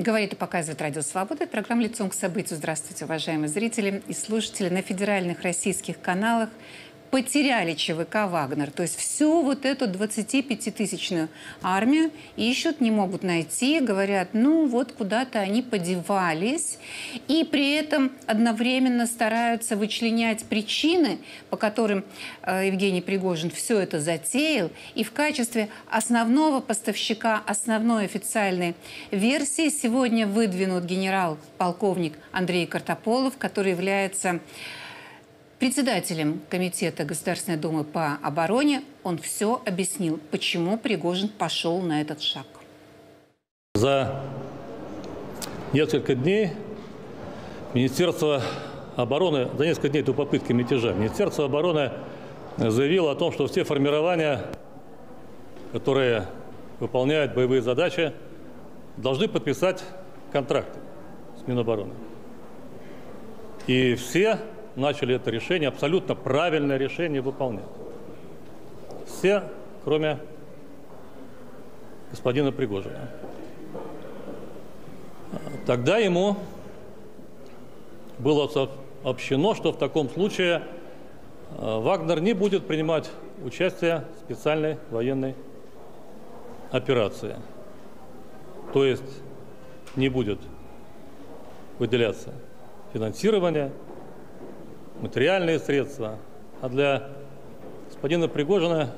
Говорит и показывает Радио Свобода. Это программа «Лицом к событию». Здравствуйте, уважаемые зрители и слушатели. На федеральных российских каналах потеряли ЧВК «Вагнер». То есть всю вот эту 25-тысячную армию ищут, не могут найти. Говорят, ну вот куда-то они подевались. И при этом одновременно стараются вычленять причины, по которым Евгений Пригожин все это затеял. И в качестве основного поставщика, основной официальной версии сегодня выдвинут генерал-полковник Андрей Картополов, который является председателем Комитета Государственной Думы по обороне. Он все объяснил, почему Пригожин пошел на этот шаг. За несколько дней Министерство обороны, за несколько дней до попытки мятежа, Министерство обороны заявило о том, что все формирования, которые выполняют боевые задачи, должны подписать контракты с Минобороны. И все начали это решение, абсолютно правильное решение, выполнять. Все, кроме господина Пригожина. Тогда ему было сообщено, что в таком случае Вагнер не будет принимать участие в специальной военной операции. То есть не будет выделяться финансирование, материальные средства. А для господина Пригожина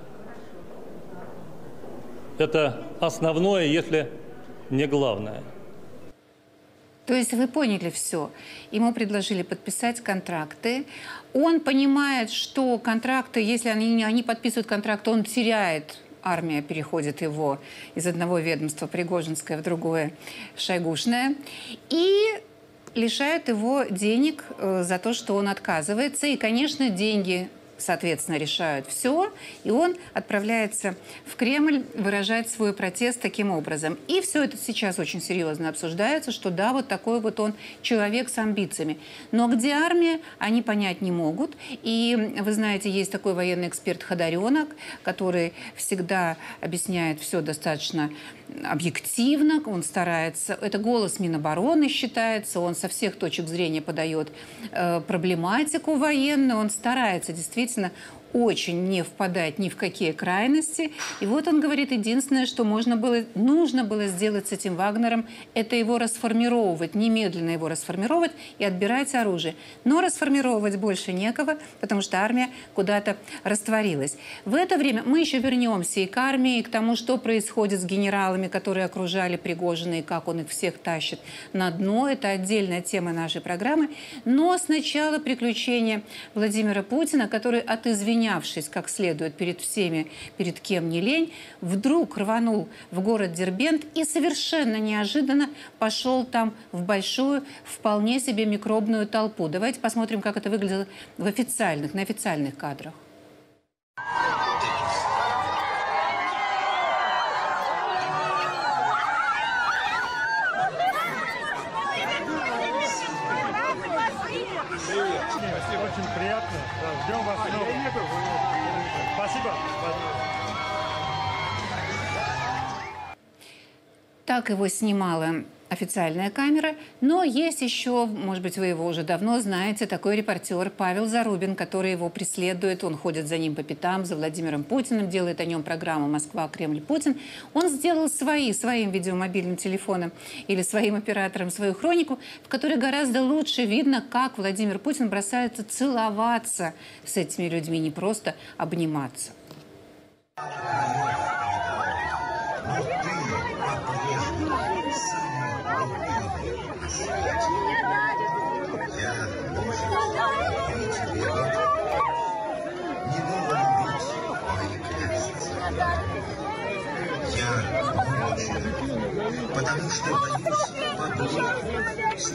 это основное, если не главное. То есть вы поняли все. Ему предложили подписать контракты. Он понимает, что контракты, если они подписывают контракт, он теряет. Армия переходит его из одного ведомства пригожинское в другое шойгушное. И лишают его денег за то, что он отказывается. И, конечно, деньги, соответственно, решают все. И он отправляется в Кремль выражать свой протест таким образом. И все это сейчас очень серьезно обсуждается, что да, вот такой вот он человек с амбициями. Но где армия, они понять не могут. И вы знаете, есть такой военный эксперт Ходоренок, который всегда объясняет все достаточно объективно, он старается, это голос Минобороны считается, он со всех точек зрения подает проблематику военную, он старается действительно очень не впадать ни в какие крайности. И вот он говорит, единственное, что нужно было сделать с этим Вагнером, это его расформировать, немедленно его расформировать и отбирать оружие. Но расформировать больше некого, потому что армия куда-то растворилась. В это время мы еще вернемся и к армии, и к тому, что происходит с генералами, которые окружали Пригожина, и как он их всех тащит на дно. Это отдельная тема нашей программы. Но сначала приключения Владимира Путина, который от извинявшись как следует перед всеми, перед кем не лень, вдруг рванул в город Дербент и совершенно неожиданно пошел там в большую, вполне себе микробную толпу. Давайте посмотрим, как это выглядело на официальных кадрах. Спасибо, очень приятно. Ждем вас снова. Спасибо. Так его снимала официальная камера. Но есть еще, может быть, вы его уже давно знаете, такой репортер Павел Зарубин, который его преследует. Он ходит за ним по пятам, за Владимиром Путиным, делает о нем программу «Москва, Кремль, Путин». Он сделал своим видеомобильным телефоном или своим оператором свою хронику, в которой гораздо лучше видно, как Владимир Путин бросается целоваться с этими людьми, не просто обниматься. Потому что боюсь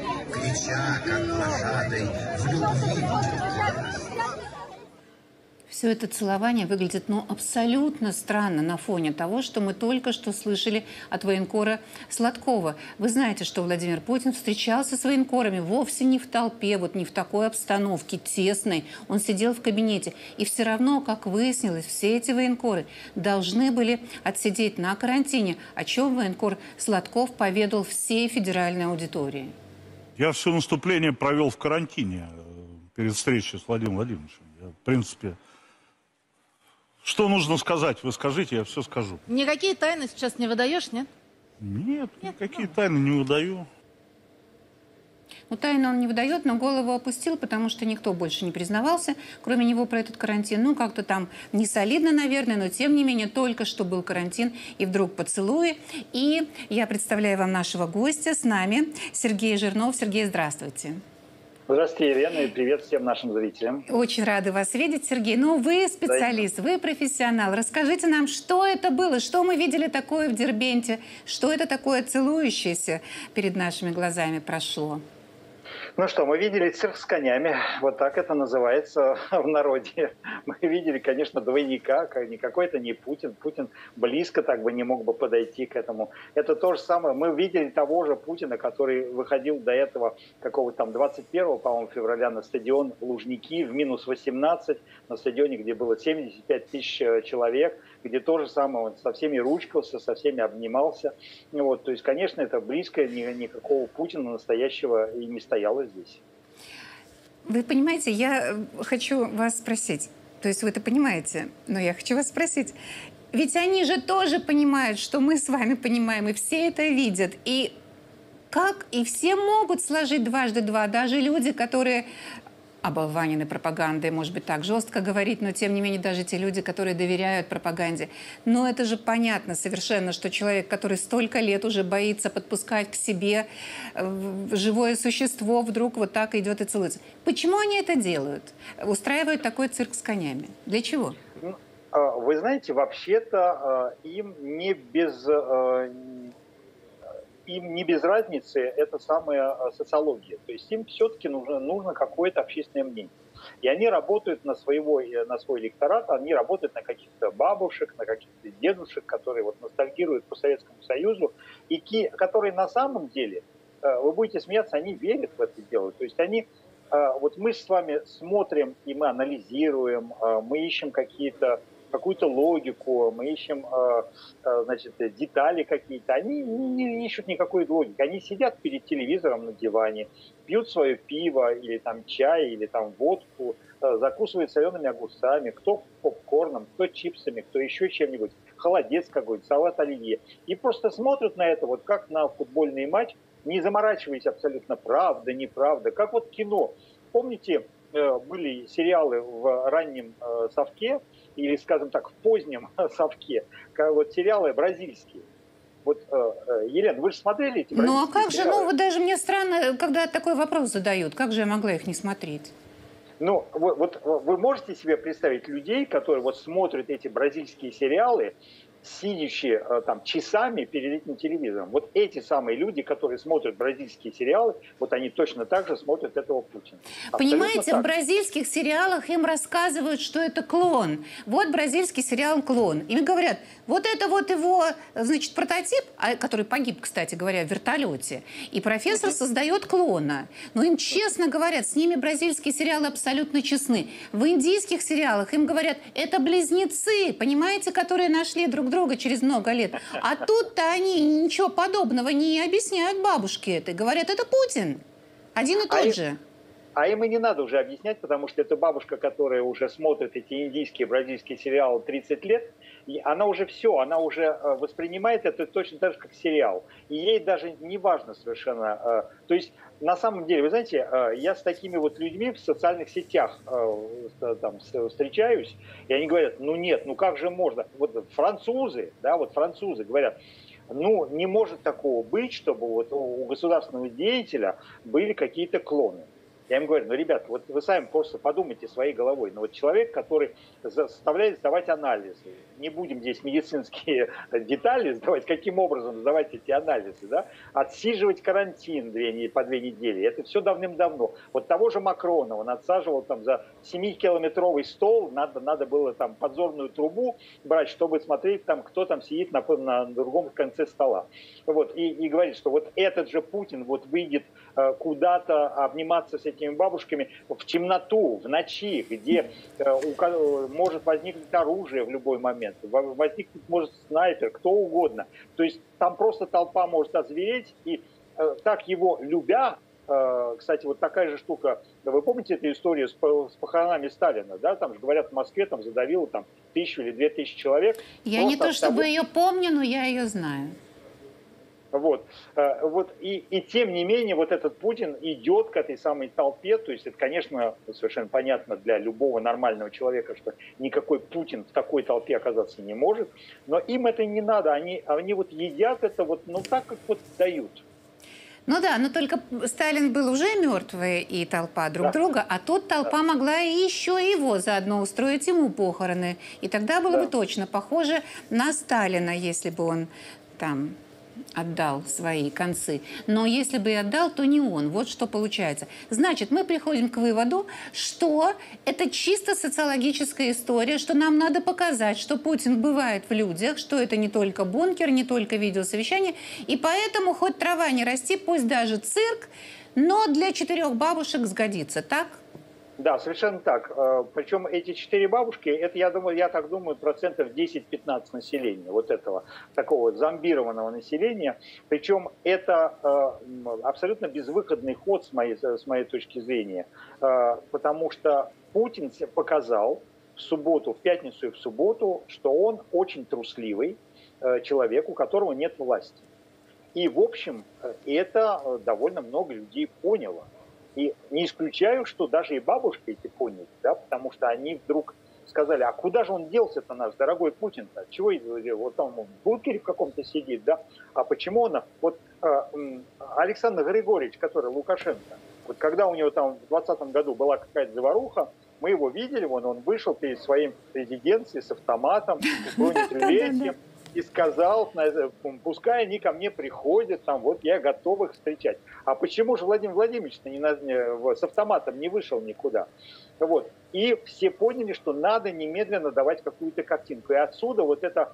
крича, как лошадой, в любви. Все это целование выглядит, ну, абсолютно странно на фоне того, что мы только что слышали от военкора Сладкова. Вы знаете, что Владимир Путин встречался с военкорами вовсе не в толпе, вот не в такой обстановке тесной. Он сидел в кабинете. И все равно, как выяснилось, все эти военкоры должны были отсидеть на карантине, о чем военкор Сладков поведал всей федеральной аудитории. Я все наступление провел в карантине перед встречей с Владимиром Владимировичем. Я, в принципе, что нужно сказать? Вы скажите, я все скажу. Никакие тайны сейчас не выдаешь, нет? Нет, никакие тайны не выдаю. Ну, тайну он не выдает, но голову опустил, потому что никто больше не признавался, кроме него, про этот карантин. Ну, как-то там не солидно, наверное, но тем не менее только что был карантин, и вдруг поцелуи. И я представляю вам нашего гостя. С нами Сергей Жирнов. Сергей, здравствуйте. Здравствуйте, Елена, и привет всем нашим зрителям. Очень рады вас видеть, Сергей. Ну, вы специалист, вы профессионал. Расскажите нам, что это было, что мы видели такое в Дербенте, что это такое целующееся перед нашими глазами прошло. Ну что, мы видели цирк с конями, вот так это называется в народе. Мы видели, конечно, двойника, никакой это не Путин. Путин близко так бы не мог бы подойти к этому. Это то же самое. Мы видели того же Путина, который выходил до этого какого-то там 21, по-моему, февраля на стадион Лужники в минус 18, на стадионе, где было 75 тысяч человек, где то же самое, он со всеми ручкался, со всеми обнимался. Вот, то есть, конечно, это близко, никакого Путина настоящего и не стояло здесь. Вы понимаете, я хочу вас спросить, то есть вы это понимаете, но я хочу вас спросить, ведь они же тоже понимают, что мы с вами понимаем, и все это видят, и как, и все могут сложить дважды два, даже люди, которые оболванены пропагандой, может быть, так жестко говорить, но тем не менее даже те люди, которые доверяют пропаганде. Но это же понятно совершенно, что человек, который столько лет уже боится подпускать к себе живое существо, вдруг вот так идет и целуется. Почему они это делают? Устраивают такой цирк с конями? Для чего? Вы знаете, вообще-то им не без разницы эта самая социология. То есть им все-таки нужно какое-то общественное мнение. И они работают на свой электорат, они работают на каких-то бабушек, на каких-то дедушек, которые вот ностальгируют по Советскому Союзу, и которые на самом деле, вы будете смеяться, они верят в это дело. То есть они, вот мы с вами смотрим и мы анализируем, мы ищем какую-то логику, мы ищем, значит, детали какие-то. Они не ищут никакой логики. Они сидят перед телевизором на диване, пьют свое пиво или там чай, или там водку, закусывают солеными огурцами, кто попкорном, кто чипсами, кто еще чем-нибудь, холодец какой-то, салат оливье. И просто смотрят на это вот как на футбольный матч, не заморачиваясь абсолютно правда, неправда. Как вот кино. Помните, были сериалы в раннем совке, или, скажем так, в позднем совке, вот сериалы бразильские. Вот, Елена, вы же смотрели эти бразильские сериалы? Ну, а как же, вот даже мне странно, когда такой вопрос задают, как же я могла их не смотреть? Ну, вот вы можете себе представить людей, которые вот смотрят эти бразильские сериалы, сидящие там часами перед этим телевизором. Вот эти самые люди, которые смотрят бразильские сериалы, вот они точно так же смотрят этого Путина. Понимаете, в бразильских сериалах им рассказывают, что это клон. Вот бразильский сериал «Клон». Им говорят, вот это вот его, значит, прототип, который погиб, кстати говоря, в вертолете, и профессор создает клона. Но им честно говорят, с ними бразильские сериалы абсолютно честны. В индийских сериалах им говорят, это близнецы, понимаете, которые нашли друг друга через много лет. А тут-то они ничего подобного не объясняют бабушке этой. Говорят, это Путин. Один и тот же. А им и не надо уже объяснять, потому что это бабушка, которая уже смотрит эти индийские, бразильские сериалы 30 лет, и она уже все, она уже воспринимает это точно так же, как сериал. И ей даже не важно совершенно. То есть, на самом деле, вы знаете, я с такими вот людьми в социальных сетях там встречаюсь, и они говорят, ну нет, ну как же можно? Вот французы говорят, ну не может такого быть, чтобы вот у государственного деятеля были какие-то клоны. Я им говорю, ну, ребят, вот вы сами просто подумайте своей головой. Ну, вот человек, который заставляет сдавать анализы, не будем здесь медицинские детали сдавать, каким образом сдавать эти анализы, да, отсиживать карантин по 2 недели, это все давным-давно. Вот того же Макрона, он отсаживал там за 7-километровый стол, надо было там подзорную трубу брать, чтобы смотреть, там, кто там сидит на другом конце стола. Вот, и говорит, что вот этот же Путин вот выйдет куда-то обниматься с этими бабушками в темноту, в ночи, где может возникнуть оружие в любой момент, возникнуть может снайпер, кто угодно. То есть там просто толпа может озвереть, и так его любя, кстати, вот такая же штука, вы помните эту историю с похоронами Сталина, да, там же говорят, в Москве там задавило там 1000 или 2000 человек. Я не то чтобы ее помню, но я ее знаю. Вот. И тем не менее, вот этот Путин идет к этой самой толпе, то есть это, конечно, совершенно понятно для любого нормального человека, что никакой Путин в такой толпе оказаться не может, но им это не надо, они вот едят это вот, ну так, как вот дают. Ну да, но только Сталин был уже мертвый и толпа друг друга, а тут толпа могла еще его заодно устроить ему похороны. И тогда было бы точно похоже на Сталина, если бы он там отдал свои концы. Но если бы и отдал, то не он. Вот что получается. Значит, мы приходим к выводу, что это чисто социологическая история, что нам надо показать, что Путин бывает в людях, что это не только бункер, не только видеосовещание. И поэтому хоть трава не расти, пусть даже цирк, но для 4 бабушек сгодится. Так? Да, совершенно так. Причем эти 4 бабушки, это, я так думаю, процентов 10-15 населения, вот этого такого зомбированного населения. Причем это абсолютно безвыходный ход с моей точки зрения, потому что Путин показал в пятницу и в субботу, что он очень трусливый человек, у которого нет власти. И, в общем, это довольно много людей поняло. И не исключаю, что даже и бабушки эти поняли, да, потому что они вдруг сказали, а куда же он делся-то наш дорогой Путин-то? Чего вот там в бункере в каком-то сидит, да? А почему он... Вот Александр Григорьевич, который Лукашенко, вот когда у него там в 2020 году была какая-то заваруха, мы его видели, он вышел перед своим резиденцией с автоматом, с бронежилетом, и сказал, пускай они ко мне приходят, там, вот я готов их встречать. А почему же Владимир Владимирович с автоматом не вышел никуда? Вот. И все поняли, что надо немедленно давать какую-то картинку. И отсюда вот эта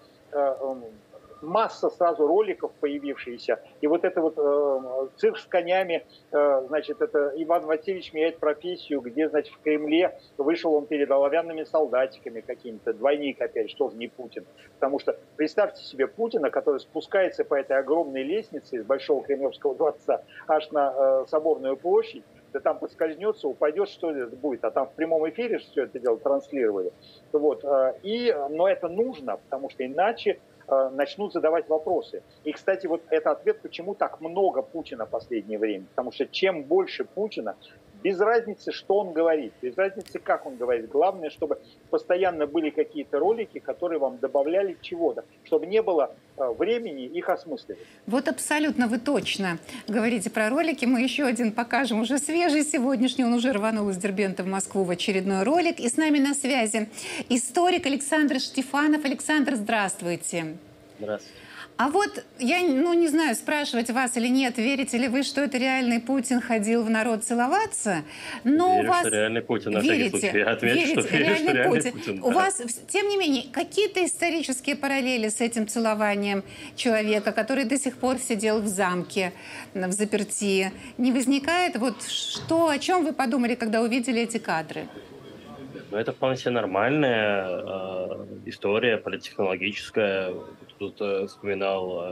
масса сразу роликов появившиеся. И вот это вот цирк с конями, значит, это Иван Васильевич меняет профессию, где, значит, в Кремле вышел он перед оловянными солдатиками какими-то, двойник опять, что же не Путин. Потому что представьте себе Путина, который спускается по этой огромной лестнице из Большого Кремлевского дворца аж на Соборную площадь, да там подскользнется, упадет, что это будет. А там в прямом эфире все это дело транслировали. Вот. Но это нужно, потому что иначе начнут задавать вопросы. И, кстати, вот это ответ, почему так много Путина в последнее время. Потому что чем больше Путина, без разницы, что он говорит, без разницы, как он говорит. Главное, чтобы постоянно были какие-то ролики, которые вам добавляли чего-то, чтобы не было времени их осмысливать. Вот абсолютно вы точно говорите про ролики. Мы еще один покажем, уже свежий сегодняшний. Он уже рванул из Дербента в Москву в очередной ролик. И с нами на связи историк Александр Штефанов. Александр, здравствуйте. Здравствуйте. А вот я, не знаю, спрашивать вас или нет, верите ли вы, что это реальный Путин ходил в народ целоваться? Но верю, у вас... что реальный Путин, на верите, всякий случай. Я отвечу, верите, что верю, что реальный Путин. У вас, тем не менее, какие-то исторические параллели с этим целованием человека, который до сих пор сидел в замке, в заперти, не возникает? Вот что, о чем вы подумали, когда увидели эти кадры? Ну, это вполне себе нормальная история политтехнологическая. Тут вспоминал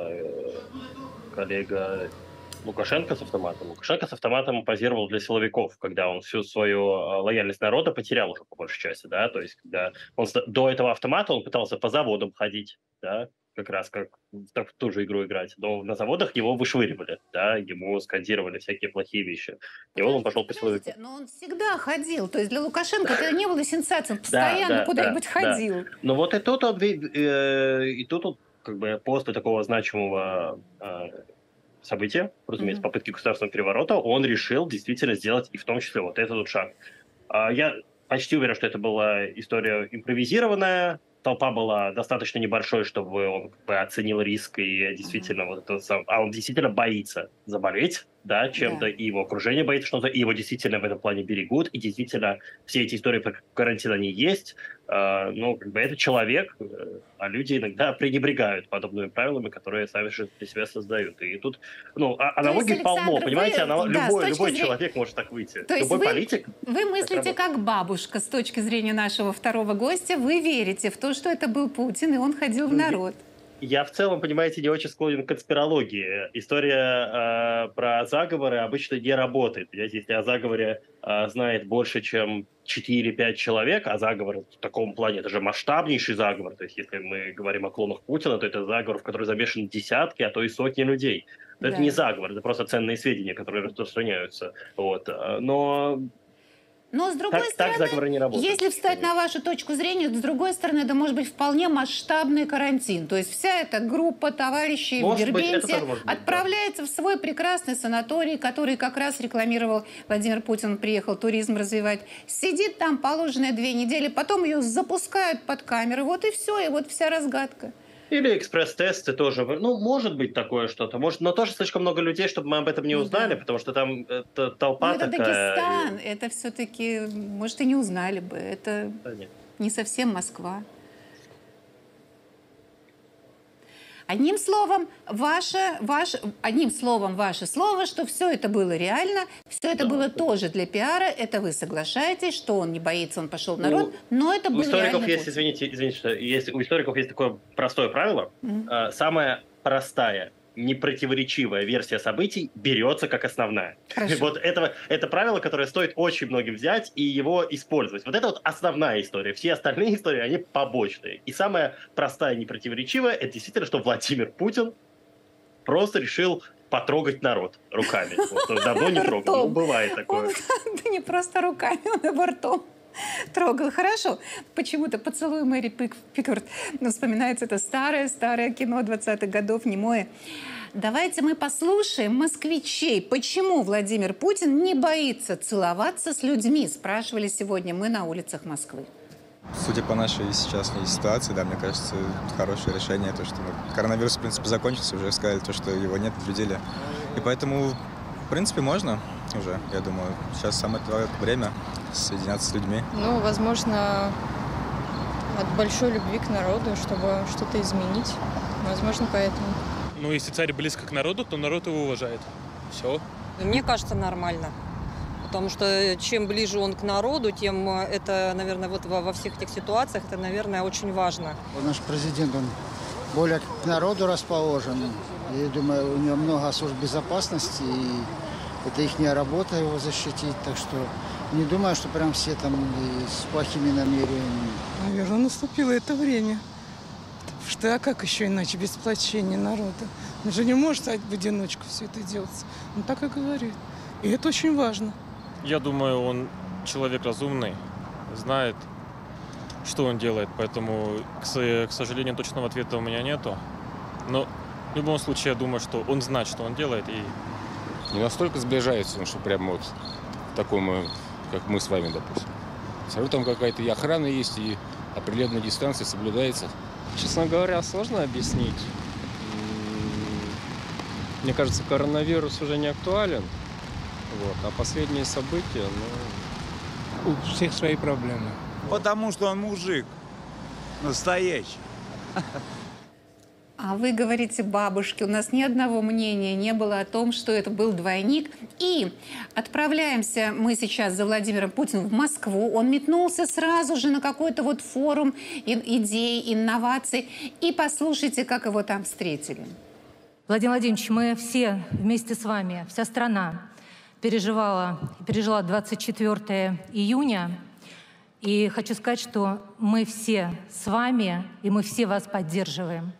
коллега Лукашенко с автоматом. Лукашенко с автоматом позировал для силовиков, когда он всю свою лояльность народа потерял уже по большей части, да, то есть когда он до этого автомата он пытался по заводам ходить, да, как раз как в ту же игру играть. Но на заводах его вышвыривали, да, ему скандировали всякие плохие вещи. И вот он пошел по силовикам. Но он всегда ходил. То есть для Лукашенко это не было сенсацией. Он постоянно куда-нибудь ходил. Но вот и тут как бы после такого значимого события, разумеется, попытки государственного переворота, он решил действительно сделать и в том числе вот этот вот шаг. Я почти уверен, что это была история импровизированная, толпа была достаточно небольшой, чтобы он как бы оценил риск и действительно вот это сам... А он действительно боится заболеть, да, чем-то, и его окружение боится что-то, и его действительно в этом плане берегут, и действительно все эти истории про карантин, они есть. Ну, как бы это человек, а люди иногда пренебрегают подобными правилами, которые сами же для себя создают. И тут, ну, аналогий полно, понимаете? Любой человек может так выйти. То есть любой политик. Вы мыслите как бабушка с точки зрения нашего второго гостя. Вы верите в то, что это был Путин, и он ходил в народ. Я в целом, понимаете, не очень склонен к конспирологии. История про заговоры обычно не работает. Понимаете, если о заговоре знает больше, чем 4-5 человек, а заговор в таком плане это же масштабнейший заговор. То есть если мы говорим о клонах Путина, то это заговор, в который замешаны десятки, а то и сотни людей. Но это не заговор, это просто ценные сведения, которые распространяются. Вот. Но с другой стороны, если встать на вашу точку зрения, с другой стороны, это может быть вполне масштабный карантин. То есть вся эта группа товарищей в Дербенте отправляется в свой прекрасный санаторий, который как раз рекламировал Владимир Путин, приехал туризм развивать. Сидит там положенные 2 недели, потом ее запускают под камеры. Вот и все, и вот вся разгадка. Или экспресс-тесты тоже. Ну, может быть такое что-то. Но тоже слишком много людей, чтобы мы об этом не узнали, потому что там толпа это такая. Дагестан. Это все-таки, может, и не узнали бы. Это не совсем Москва. Одним словом, ваше слово, что все это было реально, все это было тоже для пиара, это вы соглашаетесь, что он не боится, он пошел в народ, но это было реально. Извините, что у историков есть такое простое правило. Самая простая, непротиворечивая версия событий берется как основная. Вот это правило, которое стоит очень многим взять и его использовать. Вот это вот основная история. Все остальные истории, они побочные. И самая простая, непротиворечивая, это действительно, что Владимир Путин просто решил потрогать народ руками. Вот, давно не трогал. Ну, бывает такое. Да не просто руками, он его ртом трогал. Хорошо. Почему-то «Поцелуй Мэри Пикфорд». Вспоминается это старое кино 20-х годов, немое. Давайте мы послушаем москвичей. Почему Владимир Путин не боится целоваться с людьми? Спрашивали сегодня мы на улицах Москвы. Судя по нашей сейчасшней ситуации, да, мне кажется, хорошее решение, то, что коронавирус, в принципе, закончился, уже сказали, то, что его нет, предупредили. И поэтому, в принципе, можно уже, я думаю. Сейчас самое время соединяться с людьми. Ну, возможно, от большой любви к народу, чтобы что-то изменить. Возможно, поэтому. Ну, если царь близко к народу, то народ его уважает. Все. Мне кажется, нормально. Потому что чем ближе он к народу, тем это, наверное, вот во всех этих ситуациях, это, наверное, очень важно. Наш президент, он более к народу расположен. Я думаю, у него много служб безопасности, и это их работа его защитить. Так что не думаю, что прям все там и с плохими намерениями. Наверное, наступило это время. Потому что, а как еще иначе, без сплочения народа? Он же не может в одиночку все это делать. Он так и говорит. И это очень важно. Я думаю, он человек разумный, знает, что он делает, поэтому, к сожалению, точного ответа у меня нету. Но в любом случае, я думаю, что он знает, что он делает. И не настолько сближается, что прямо вот такому, как мы с вами, допустим. Все равно там какая-то и охрана есть, и определенная дистанция соблюдается. Честно говоря, сложно объяснить. Мне кажется, коронавирус уже не актуален. Вот. А последние события, У всех свои проблемы. Потому что он мужик. Настоящий. А вы говорите, бабушки, у нас ни одного мнения не было о том, что это был двойник. И отправляемся мы сейчас за Владимиром Путиным в Москву. Он метнулся сразу же на какой-то вот форум идей, инноваций. И послушайте, как его там встретили. Владимир Владимирович, мы все вместе с вами, вся страна, пережила 24 июня. И хочу сказать, что мы все с вами, и мы все вас поддерживаем.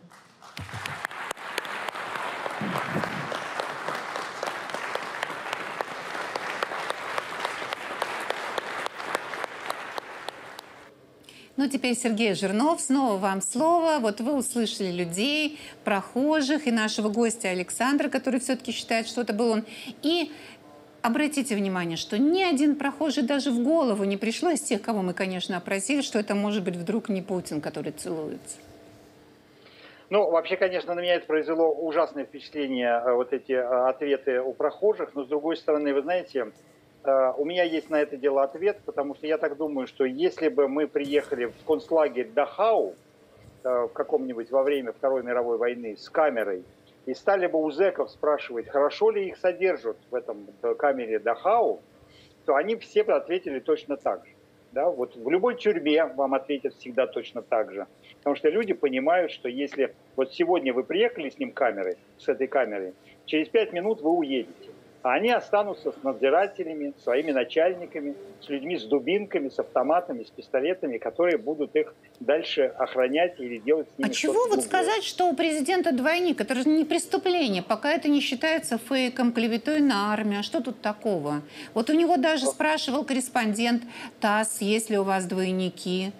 Ну, теперь Сергей Жирнов, снова вам слово. Вот вы услышали людей, прохожих и нашего гостя Александра, который все-таки считает, что это был он. И обратите внимание, что ни один прохожий даже в голову не пришло из тех, кого мы, конечно, опросили, что это может быть вдруг не Путин, который целуется. Ну, вообще, конечно, на меня это произвело ужасное впечатление, вот эти ответы у прохожих. Но, с другой стороны, вы знаете, у меня есть на это дело ответ, потому что я так думаю, что если бы мы приехали в концлагерь Дахау в каком-нибудь во время Второй мировой войны с камерой и стали бы у зэков спрашивать, хорошо ли их содержат в этом камере Дахау, то они все бы ответили точно так же. Да? Вот в любой тюрьме вам ответят всегда точно так же. Потому что люди понимают, что если вот сегодня вы приехали с ним камерой, с этой камерой, через 5 минут вы уедете. А они останутся с надзирателями, своими начальниками, с людьми с дубинками, с автоматами, с пистолетами, которые будут их дальше охранять или делать с ними А чего вот сказать, что у президента двойник? Это же не преступление, пока это не считается фейком, клеветой на армию. А что тут такого? Вот у него даже спрашивал корреспондент ТАСС, есть ли у вас двойники.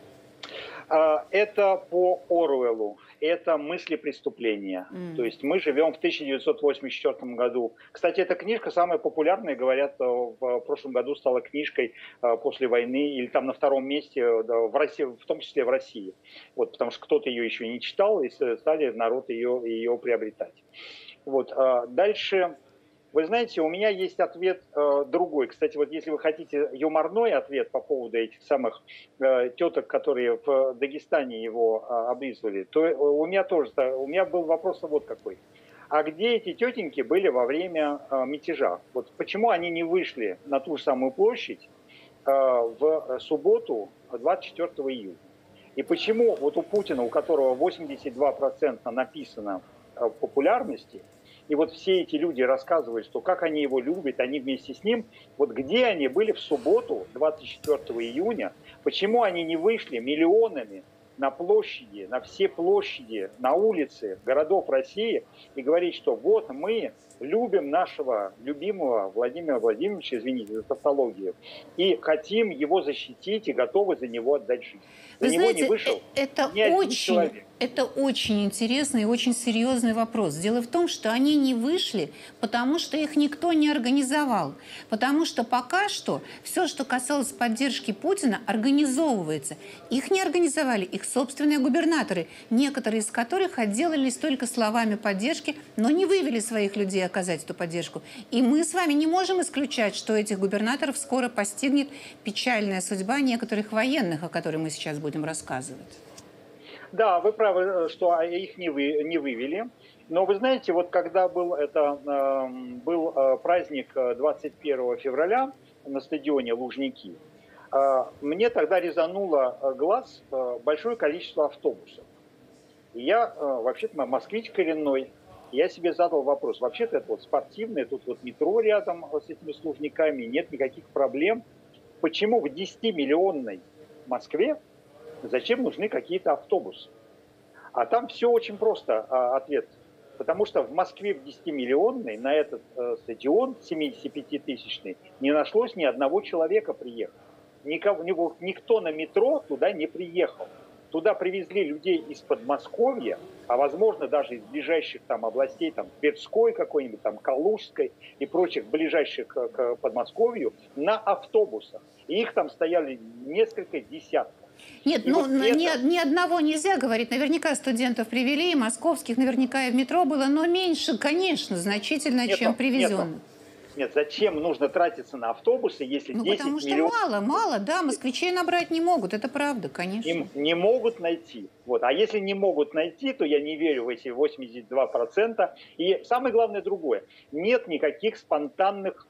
Это по Оруэллу. Это мысли преступления. То есть мы живем в 1984 году. Кстати, эта книжка самая популярная, говорят, в прошлом году стала книжкой после войны, или там на 2-м месте в России, в том числе в России. Вот, потому что кто-то ее еще не читал, и стали народ ее приобретать. Вот. Дальше, вы знаете, у меня есть ответ другой. Кстати, вот если вы хотите юморной ответ по поводу этих самых теток, которые в Дагестане его облизывали, то у меня был вопрос вот какой. А где эти тетеньки были во время мятежа? Вот почему они не вышли на ту же самую площадь в субботу 24 июня? И почему вот у Путина, у которого 82% написано в популярности, и вот все эти люди рассказывают, что как они его любят, они вместе с ним. Вот где они были в субботу, 24 июня, почему они не вышли миллионами на площади, на все площади, на улицы городов России и говорить, что вот мы любим нашего любимого Владимира Владимировича, извините за тавтологию, и хотим его защитить и готовы за него отдать жизнь. За Вы него знаете, не вышел ни один человек. Это очень интересный и очень серьезный вопрос. Дело в том, что они не вышли, потому что их никто не организовал. Потому что пока что все, что касалось поддержки Путина, организовывается. Их не организовали их собственные губернаторы, некоторые из которых отделались только словами поддержки, но не вывели своих людей оказать эту поддержку. И мы с вами не можем исключать, что этих губернаторов скоро постигнет печальная судьба некоторых военных, о которых мы сейчас будем рассказывать. Да, вы правы, что их не вывели. Но вы знаете, вот когда был праздник 21 февраля на стадионе Лужники, мне тогда резануло глаз большое количество автобусов. И я, вообще-то, москвич коренной, я себе задал вопрос. Вообще-то это вот спортивное, тут вот метро рядом с этими с Лужниками, нет никаких проблем. Почему в 10-миллионной Москве зачем нужны какие-то автобусы? А там все очень просто, ответ. Потому что в Москве в 10-миллионной на этот стадион 75-тысячный не нашлось ни одного человека приехать. Никто на метро туда не приехал. Туда привезли людей из Подмосковья, а возможно даже из ближайших там областей, там Тверской какой-нибудь, там Калужской и прочих ближайших к Подмосковью на автобусах. И их там стояли несколько десятков. Нет, ну вот ни одного нельзя говорить. Наверняка студентов привели, и московских наверняка и в метро было, но меньше, конечно, значительно, чем привезенных. Нет, зачем нужно тратиться на автобусы, если 10 потому что миллионов... мало, да, москвичей набрать не могут, это правда, конечно. Им не могут найти. Вот. А если не могут найти, то я не верю в эти 82%. И самое главное другое. Нет никаких спонтанных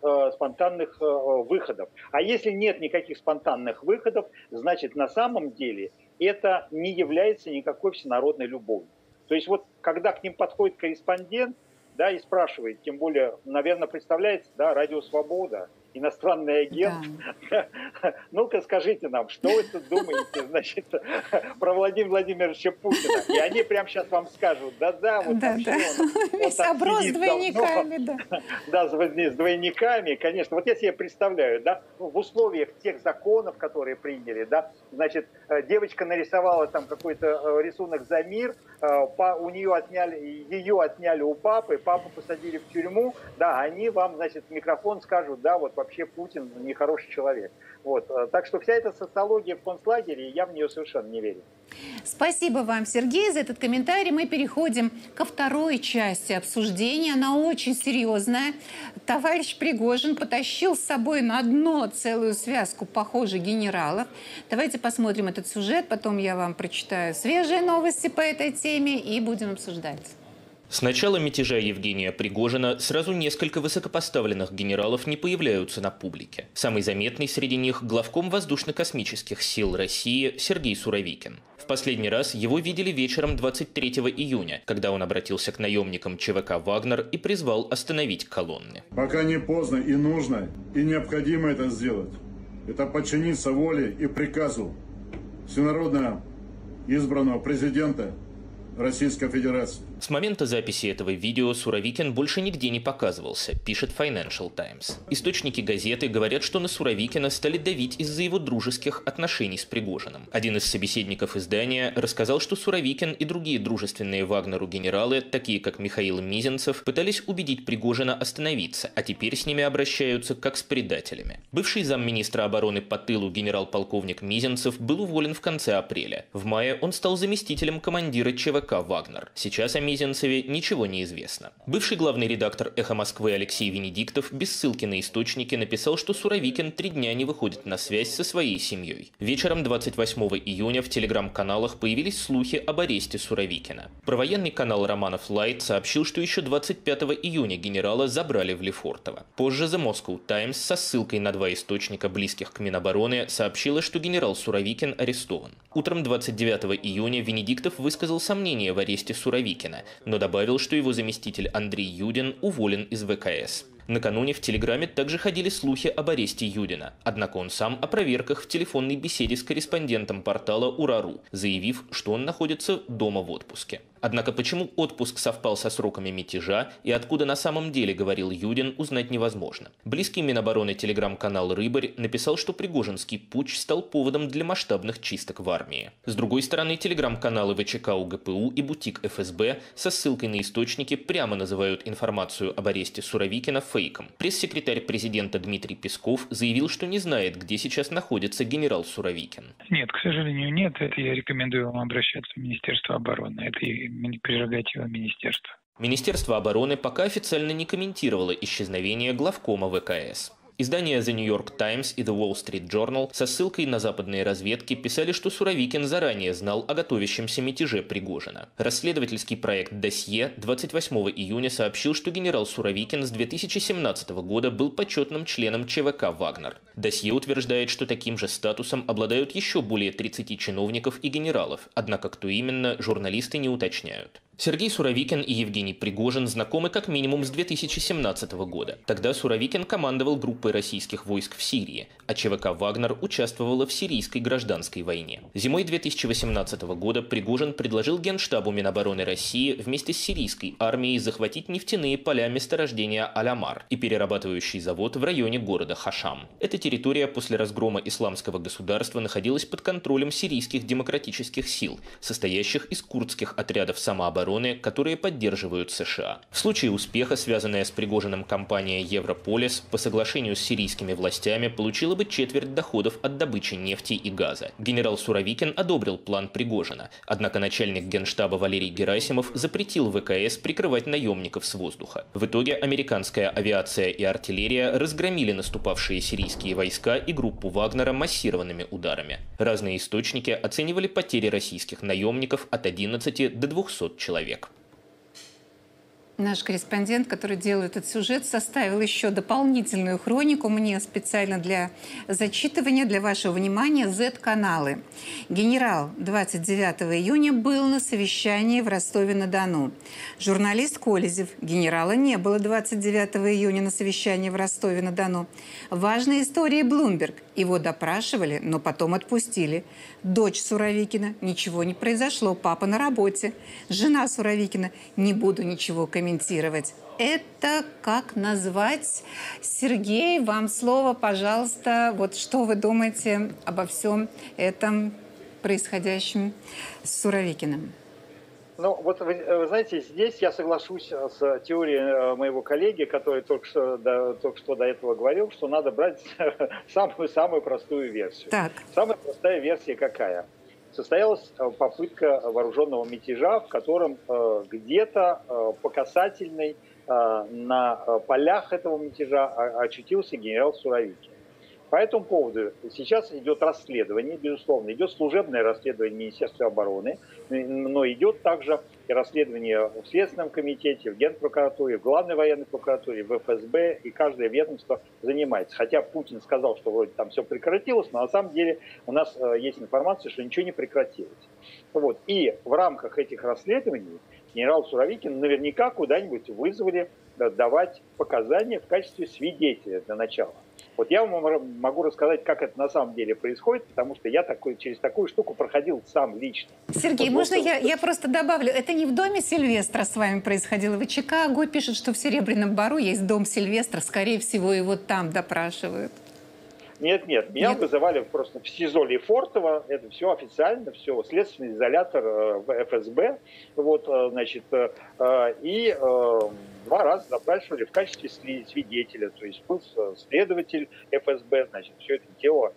выходов. А если нет никаких спонтанных выходов, значит на самом деле это не является никакой всенародной любовью. То есть вот когда к ним подходит корреспондент, да, и спрашивает, тем более, наверное, представляется, да, Радио Свобода, иностранный агент. Да. Ну-ка скажите нам, что вы тут думаете, значит, про Владимира Владимировича Путина? И они прямо сейчас вам скажут, да-да, вот да, вообще он весь оброс с двойниками, да. Да, с двойниками, конечно. Вот я себе представляю, да, в условиях тех законов, которые приняли, да, значит, девочка нарисовала там какой-то рисунок за мир, ее отняли у папы, папу посадили в тюрьму, да, они вам, значит, в микрофон скажут, да, вот вообще Путин нехороший человек. Вот. Так что вся эта социология в концлагере, я в нее совершенно не верю. Спасибо вам, Сергей, за этот комментарий. Мы переходим ко второй части обсуждения. Она очень серьезная. Товарищ Пригожин потащил с собой на дно целую связку похожих генералов. Давайте посмотрим этот сюжет, потом я вам прочитаю свежие новости по этой теме и будем обсуждать. С начала мятежа Евгения Пригожина сразу несколько высокопоставленных генералов не появляются на публике. Самый заметный среди них – главком воздушно-космических сил России Сергей Суровикин. В последний раз его видели вечером 23 июня, когда он обратился к наемникам ЧВК «Вагнер» и призвал остановить колонны. Пока не поздно и нужно, и необходимо это сделать. Это подчиниться воле и приказу всенародно избранного президента Российской Федерации. С момента записи этого видео Суровикин больше нигде не показывался, пишет Financial Times. Источники газеты говорят, что на Суровикина стали давить из-за его дружеских отношений с Пригожиным. Один из собеседников издания рассказал, что Суровикин и другие дружественные Вагнеру генералы, такие как Михаил Мизинцев, пытались убедить Пригожина остановиться, а теперь с ними обращаются как с предателями. Бывший замминистра обороны по тылу генерал-полковник Мизинцев был уволен в конце апреля. В мае он стал заместителем командира ЧВК «Вагнер». Сейчас о Мизинцеве ничего не известно. Бывший главный редактор «Эхо Москвы» Алексей Венедиктов без ссылки на источники написал, что Суровикин 3 дня не выходит на связь со своей семьей. Вечером 28 июня в телеграм-каналах появились слухи об аресте Суровикина. Провоенный канал «Романов Лайт» сообщил, что еще 25 июня генерала забрали в Лефортово. Позже The Moscow Times со ссылкой на 2 источника, близких к Минобороны, сообщила, что генерал Суровикин арестован. Утром 29 июня Венедиктов высказал сомнения в аресте Суровикина, но добавил, что его заместитель Андрей Юдин уволен из ВКС. Накануне в Телеграме также ходили слухи об аресте Юдина, однако он сам опроверг их в телефонной беседе с корреспондентом портала Ура.ру, заявив, что он находится дома в отпуске. Однако почему отпуск совпал со сроками мятежа и откуда на самом деле говорил Юдин, узнать невозможно. Близкий Минобороны телеграм-канал «Рыбарь» написал, что Пригожинский путч стал поводом для масштабных чисток в армии. С другой стороны, телеграм-каналы ВЧК УГПУ и Бутик ФСБ со ссылкой на источники прямо называют информацию об аресте Суровикина фейком. Пресс-секретарь президента Дмитрий Песков заявил, что не знает, где сейчас находится генерал Суровикин. Нет, к сожалению, нет. Это я рекомендую вам обращаться в Министерство обороны. Это прерогатива министерства. Министерство обороны пока официально не комментировало исчезновение главкома ВКС. Издания The New York Times и The Wall Street Journal со ссылкой на западные разведки писали, что Суровикин заранее знал о готовящемся мятеже Пригожина. Расследовательский проект «Досье» 28 июня сообщил, что генерал Суровикин с 2017 года был почетным членом ЧВК «Вагнер». «Досье» утверждает, что таким же статусом обладают еще более 30 чиновников и генералов, однако кто именно, журналисты не уточняют. Сергей Суровикин и Евгений Пригожин знакомы как минимум с 2017 года. Тогда Суровикин командовал группой российских войск в Сирии, а ЧВК «Вагнер» участвовала в сирийской гражданской войне. Зимой 2018 года Пригожин предложил Генштабу Минобороны России вместе с сирийской армией захватить нефтяные поля месторождения Аль-Амар и перерабатывающий завод в районе города Хашам. Эта территория после разгрома исламского государства находилась под контролем сирийских демократических сил, состоящих из курдских отрядов самообороны, которые поддерживают США. В случае успеха, связанная с Пригожиным компания «Европолис» по соглашению с сирийскими властями получила бы четверть доходов от добычи нефти и газа. Генерал Суровикин одобрил план Пригожина, однако начальник Генштаба Валерий Герасимов запретил ВКС прикрывать наемников с воздуха. В итоге американская авиация и артиллерия разгромили наступавшие сирийские войска и группу Вагнера массированными ударами. Разные источники оценивали потери российских наемников от 11 до 200 человек. Наш корреспондент, который делал этот сюжет, составил еще дополнительную хронику мне специально для зачитывания, для вашего внимания, Z-каналы. Генерал 29 июня был на совещании в Ростове-на-Дону. Журналист Колезев. Генерала не было 29 июня на совещании в Ростове-на-Дону. Важная история Bloomberg. Его допрашивали, но потом отпустили. Дочь Суровикина. Ничего не произошло, папа на работе. Жена Суровикина. Не буду ничего комментировать. Это как назвать? Сергей, вам слово, пожалуйста. Вот что вы думаете обо всем этом происходящем с Суровикиным? Ну, вот вы знаете, здесь я соглашусь с теорией моего коллеги, который только что до этого говорил, что надо брать самую простую версию. Так. Самая простая версия какая? Состоялась попытка вооруженного мятежа, в котором где-то по касательной на полях этого мятежа очутился генерал Суровикин. По этому поводу сейчас идет расследование, безусловно, идет служебное расследование Министерства обороны, но идет также и расследование в Следственном комитете, в Генпрокуратуре, в Главной военной прокуратуре, в ФСБ, и каждое ведомство занимается. Хотя Путин сказал, что вроде там все прекратилось, но на самом деле у нас есть информация, что ничего не прекратилось. Вот. И в рамках этих расследований генерал Суровикин наверняка куда-нибудь вызвали давать показания в качестве свидетеля для начала. Вот я вам могу рассказать, как это на самом деле происходит, потому что я через такую штуку проходил сам лично. Сергей, вот, можно я просто добавлю? Это не в доме Сильвестра с вами происходило. ВЧК Огонь пишет, что в Серебряном Бару есть дом Сильвестра. Скорее всего, его там допрашивают. Нет, меня вызывали просто в СИЗО Лефортово, это все официально, все, следственный изолятор в ФСБ, вот, значит, и 2 раза допрашивали в качестве свидетеля, то есть был следователь ФСБ, значит, все это дело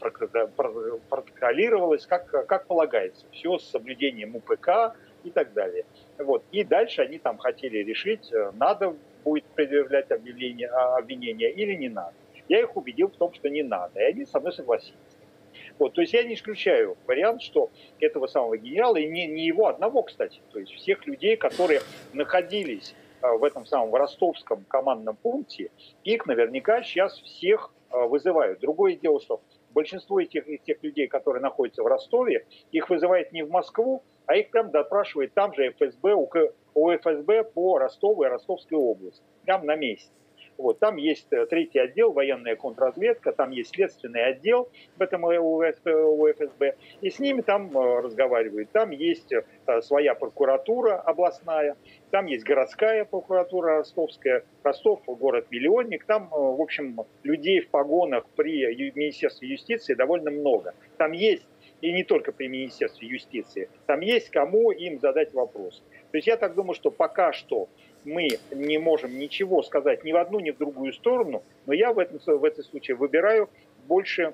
протоколировалось, как полагается, все с соблюдением УПК и так далее. Вот. И дальше они там хотели решить, надо будет предъявлять обвинение или не надо. Я их убедил в том, что не надо, и они со мной согласились. Вот, то есть я не исключаю вариант, что этого самого генерала, и не его одного, кстати, то есть всех людей, которые находились в этом самом ростовском командном пункте, их наверняка сейчас всех вызывают. Другое дело, что большинство тех людей, которые находятся в Ростове, их вызывает не в Москву, а их прям допрашивает там же ФСБ, у ФСБ по Ростову и Ростовской области, прям на месте. Вот, там есть 3-й отдел, военная контрразведка, там есть следственный отдел в этом у ФСБ, и с ними там разговаривают. Там есть своя прокуратура областная, там есть городская прокуратура ростовская, Ростов город-миллионник, там, в общем, людей в погонах при Министерстве юстиции довольно много. Там есть, и не только при Министерстве юстиции, там есть кому им задать вопрос. То есть я так думаю, что пока что мы не можем ничего сказать ни в одну, ни в другую сторону, но я в этом случае выбираю больше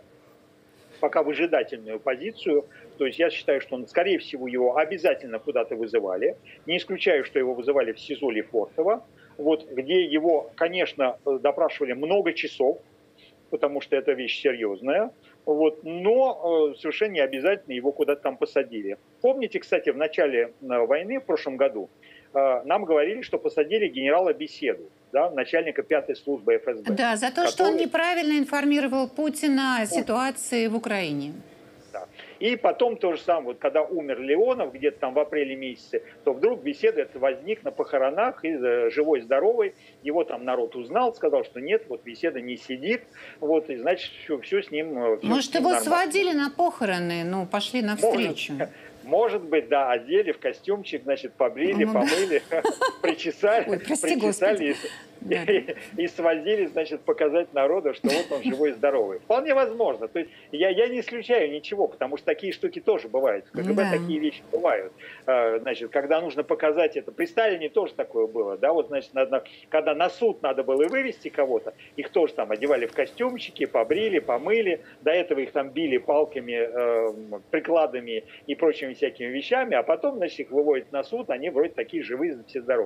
пока выжидательную позицию. То есть я считаю, что, скорее всего, его обязательно куда-то вызывали. Не исключаю, что его вызывали в СИЗО Лефортово, вот, где его, конечно, допрашивали много часов, потому что это вещь серьезная. Вот, но совершенно не обязательно его куда-то там посадили. Помните, кстати, в начале войны, в прошлом году, нам говорили, что посадили генерала Беседу, да, начальника 5-й службы ФСБ. Да, за то, что он неправильно информировал Путина о ситуации в Украине. Да. И потом то же самое, вот, когда умер Леонов, где-то там в апреле месяце, то вдруг Беседа это возник на похоронах, и живой-здоровый, его там народ узнал, сказал, что нет, вот Беседа не сидит, вот, и значит, все с ним... Может, его сводили на похороны, ну, пошли навстречу? Может быть, да, одели в костюмчик, значит, побрили, помыли, причесали и свозили, значит, показать народу, что вот он живой и здоровый. Вполне возможно. То есть я не исключаю ничего, потому что такие штуки тоже бывают. В КГБ такие вещи бывают. Значит, когда нужно показать это. При Сталине тоже такое было. Да? Вот, значит, когда на суд надо было вывести кого-то, их тоже там одевали в костюмчики, побрили, помыли. До этого их там били палками, прикладами и прочими всякими вещами, а потом, значит, их выводят на суд, они вроде такие живые, все здоровые.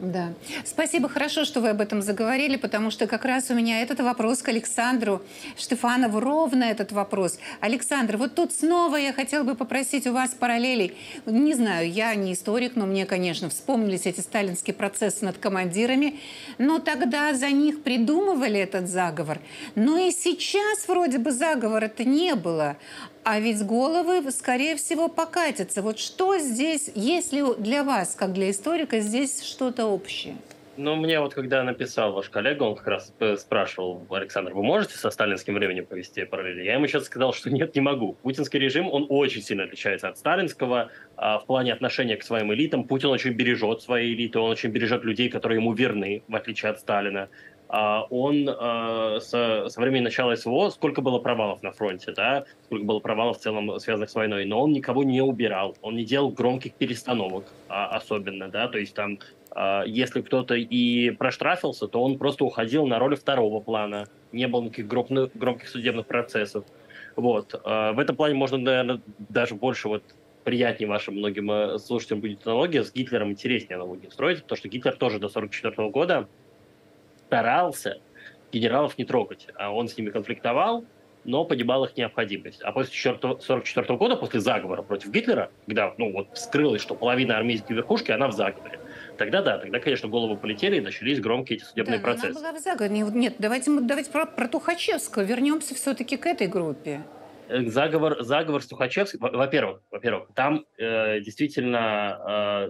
Да. Спасибо, хорошо, что вы об этом заговорили, потому что как раз у меня этот вопрос к Александру Штефанову, ровно этот вопрос. Александр, вот тут снова я хотела бы попросить у вас параллелей. Не знаю, я не историк, но мне, конечно, вспомнились эти сталинские процессы над командирами, но тогда за них придумывали этот заговор. Но и сейчас вроде бы заговора-то не было. А ведь головы, скорее всего, покатятся. Вот что здесь, есть ли для вас, как для историка, здесь что-то общее? Ну, мне вот когда написал ваш коллега, он как раз спрашивал: Александр, вы можете со сталинским временем повести параллели? Я ему сейчас сказал, что нет, не могу. Путинский режим, он очень сильно отличается от сталинского в плане отношения к своим элитам. Путин очень бережет свои элиты, он очень бережет людей, которые ему верны, в отличие от Сталина. Он со времени начала СВО, сколько было провалов на фронте, да, сколько было провалов в целом, связанных с войной, но он никого не убирал, он не делал громких перестановок особенно, да, то есть там, если кто-то и проштрафился, то он просто уходил на роли второго плана, не было никаких громких судебных процессов. Вот. В этом плане можно, наверное, даже больше вот приятнее вашим многим слушателям будет аналогия, с Гитлером интереснее аналогию строить, потому что Гитлер тоже до 1944 года старался генералов не трогать, а он с ними конфликтовал, но понимал их необходимость. А после 1944 года, после заговора против Гитлера, когда вскрылось, что половина армейской верхушки, она в заговоре, тогда, конечно, головы полетели и начались громкие эти судебные процессы. Она была в заговоре. Нет, давайте про Тухачевского вернемся все-таки к этой группе. Заговор с Тухачевским, во-первых, там действительно,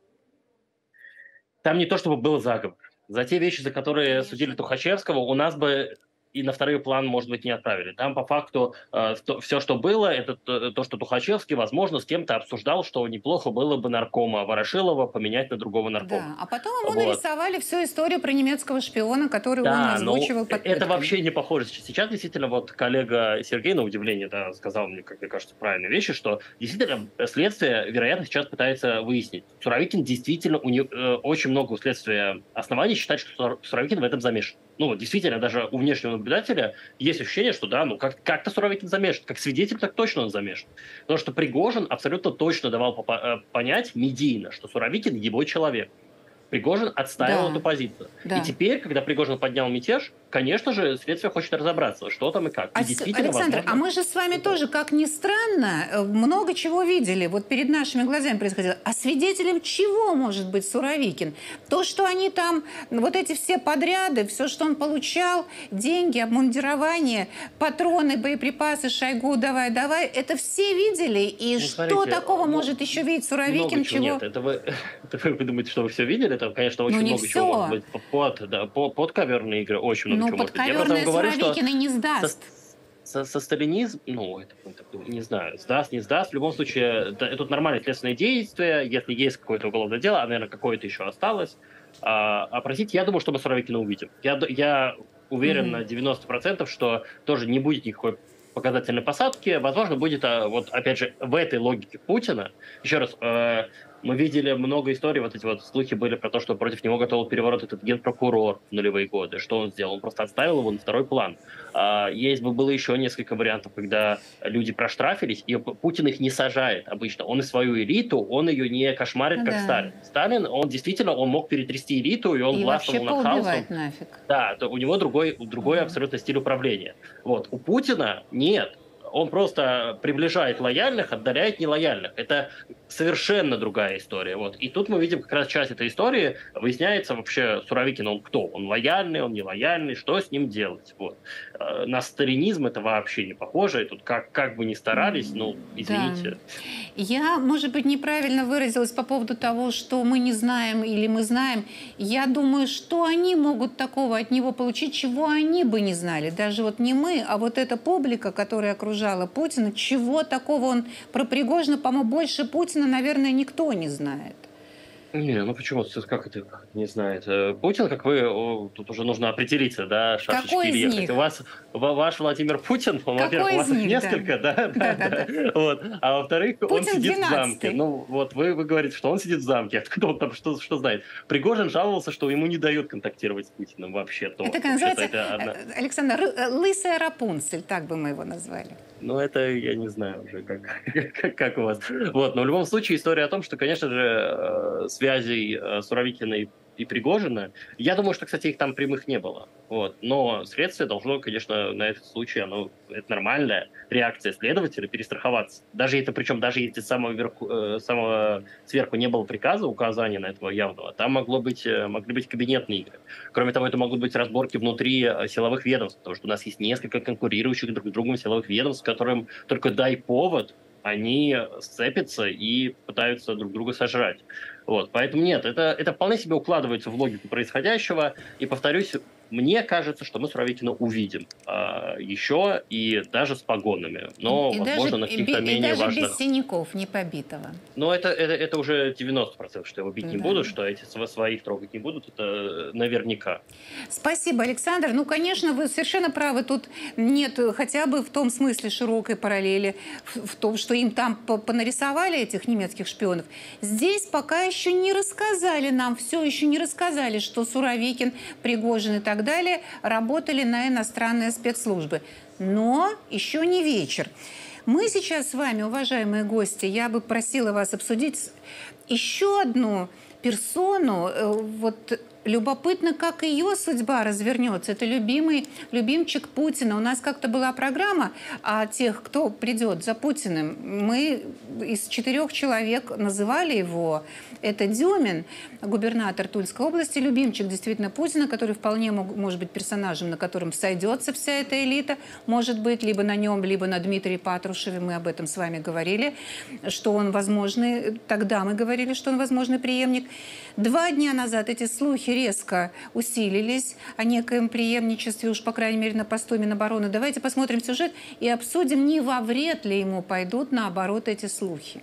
там не то чтобы был заговор. За те вещи, за которые судили Тухачевского, у нас бы и на второй план, может быть, не отправили. Там, по факту, все, что было, это то, что Тухачевский, возможно, с кем-то обсуждал, что неплохо было бы наркома Ворошилова поменять на другого наркома. Да, а потом ему нарисовали всю историю про немецкого шпиона, который он озвучивал под пытками. Это вообще не похоже. Сейчас действительно вот коллега Сергей, на удивление, да, сказал мне, как мне кажется, правильные вещи, что действительно следствие, вероятно, сейчас пытается выяснить. Суровикин действительно, у него очень много у следствия оснований считать, что Суровикин в этом замешан. Ну, действительно, даже у внешнего наблюдателя есть ощущение, что да, как-то Суровикин замешан. Как свидетель, так точно он замешан. Потому что Пригожин абсолютно точно давал понять медийно, что Суровикин его человек. Пригожин отстаивал эту позицию. Да. И теперь, когда Пригожин поднял мятеж, конечно же, следствие хочет разобраться, что там и как. И Александр, возможно... мы же с вами тоже, как ни странно, много чего видели. Вот перед нашими глазами происходило. А свидетелем чего может быть Суровикин? То, что они там, вот эти все подряды, все, что он получал, деньги, обмундирование, патроны, боеприпасы, Шойгу, давай, это все видели? И что такого может еще видеть Суровикин? Чего? Нет, это вы думаете, что вы все видели? Там, конечно, очень много чего может быть. Подковерные игры, очень много чего может быть. Я просто говорю, что не сдаст. Со сталинизм, не знаю, сдаст, не сдаст. В любом случае, это нормальное следственное действие. Если есть какое-то уголовное дело, а, наверное, какое-то еще осталось. Опросить, я думаю, что мы Суровикина увидим. Я уверен на 90%, что тоже не будет никакой показательной посадки. Возможно, будет, вот опять же, в этой логике Путина. Еще раз, мы видели много историй, вот эти вот слухи были про то, что против него готовил переворот этот генпрокурор в нулевые годы. Что он сделал? Он просто отставил его на второй план. Было еще несколько вариантов, когда люди проштрафились, и Путин их не сажает обычно. Он и свою элиту, он ее не кошмарит, как Сталин. Сталин, он действительно, он мог перетрясти элиту, и он властвовал над хаосом. Нафиг. Да, у него другой абсолютно стиль управления. Вот. У Путина нет. Он просто приближает лояльных, отдаляет нелояльных. Это совершенно другая история. Вот. И тут мы видим как раз часть этой истории. Выясняется вообще, Суровикин, он кто? Он лояльный, он нелояльный, что с ним делать? Вот. На сталинизм это вообще не похоже. И тут как бы ни старались, извините. Да. Я, может быть, неправильно выразилась по поводу того, что мы не знаем или мы знаем. Я думаю, что они могут такого от него получить, чего они бы не знали. Даже вот не мы, а вот эта публика, которая окружала Путина, чего такого он про Пригожина, по-моему, больше Путина, наверное, никто не знает. Не, почему? Как это не знает? Путин, как вы, тут уже нужно определиться, да, шашечки или ехать. У вас ваш Владимир Путин, во-первых, у вас их несколько, да. Вот. А во-вторых, он сидит в замке. Вы говорите, что он сидит в замке. Откуда он там что знает? Пригожин жаловался, что ему не дают контактировать с Путиным вообще-то. Это называется, Александр, лысая Рапунцель, так бы мы его назвали. Это я не знаю уже, как у вас. Вот. Но в любом случае история о том, что, конечно же, связей Суровикина и и Пригожина. Я думаю, что, кстати, их там прямых не было. Вот. Но следствие должно, конечно, на этот случай, это нормальная реакция следователя, перестраховаться. Причем даже если с самого сверху не было приказа, указания на этого явного, там могли быть кабинетные игры. Кроме того, это могут быть разборки внутри силовых ведомств, потому что у нас есть несколько конкурирующих друг с другом силовых ведомств, которым только дай повод, они сцепятся и пытаются друг друга сожрать. Вот. Поэтому нет, это вполне себе укладывается в логику происходящего. И, повторюсь, мне кажется, что мы Суровикина увидим еще и даже с погонами. Но, возможно, на каких-то менее важных... И даже без синяков, не побитого. Но это уже 90%, что его бить не будут, что эти своих трогать не будут, это наверняка. Спасибо, Александр. Ну, конечно, вы совершенно правы. Тут нет хотя бы в том смысле широкой параллели, в том, что им там понарисовали этих немецких шпионов. Здесь пока еще не рассказали нам, все еще не рассказали, что Суровикин, Пригожин и так далее работали на иностранные спецслужбы. Но еще не вечер. Мы сейчас с вами, уважаемые гости, я бы просила вас обсудить еще одну персону. Вот любопытно, как ее судьба развернется. Это любимчик Путина. У нас как-то была программа о тех, кто придет за Путиным. Мы из 4 человек называли его. Это Дюмин, губернатор Тульской области, любимчик действительно Путина, который вполне может быть персонажем, на котором сойдется вся эта элита. Может быть, либо на нем, либо на Дмитрии Патрушеве. Мы об этом с вами говорили, что он возможный. Тогда мы говорили, что он возможный преемник. 2 дня назад эти слухи резко усилились о некоем преемничестве, уж по крайней мере на посту Минобороны. Давайте посмотрим сюжет и обсудим, не во вред ли ему пойдут наоборот эти слухи.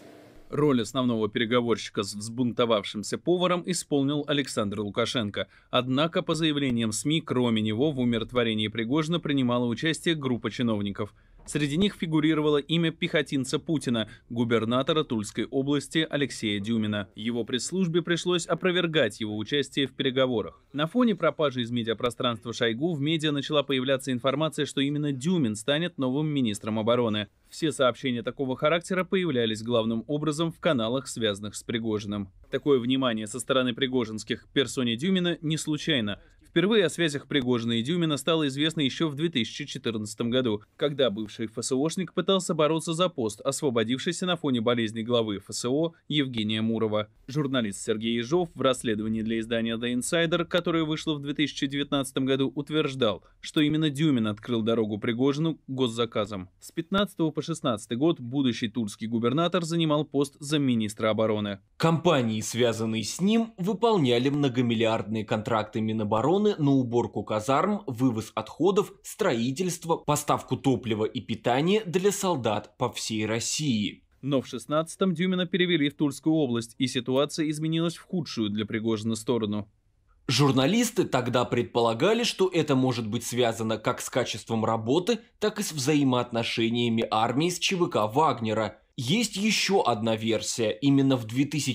Роль основного переговорщика с взбунтовавшимся поваром исполнил Александр Лукашенко. Однако, по заявлениям СМИ, кроме него в умиротворении Пригожина принимала участие группа чиновников. Среди них фигурировало имя пехотинца Путина, губернатора Тульской области Алексея Дюмина. Его пресс-службе пришлось опровергать его участие в переговорах. На фоне пропажи из медиапространства Шойгу в медиа начала появляться информация, что именно Дюмин станет новым министром обороны. Все сообщения такого характера появлялись главным образом в каналах, связанных с Пригожиным. Такое внимание со стороны пригожинских к персоне Дюмина не случайно. Впервые о связях Пригожина и Дюмина стало известно еще в 2014 году, когда бывший ФСОшник пытался бороться за пост, освободившийся на фоне болезни главы ФСО Евгения Мурова. Журналист Сергей Ежов в расследовании для издания The Insider, которое вышло в 2019 году, утверждал, что именно Дюмин открыл дорогу Пригожину к госзаказам. С 15 по 16 год будущий тульский губернатор занимал пост замминистра обороны. Компании, связанные с ним, выполняли многомиллиардные контракты Минобороны на уборку казарм, вывоз отходов, строительство, поставку топлива и питания для солдат по всей России. Но в 16-м Дюмина перевели в Тульскую область, и ситуация изменилась в худшую для Пригожина сторону. Журналисты тогда предполагали, что это может быть связано как с качеством работы, так и с взаимоотношениями армии с ЧВК Вагнера. Есть еще одна версия. Именно в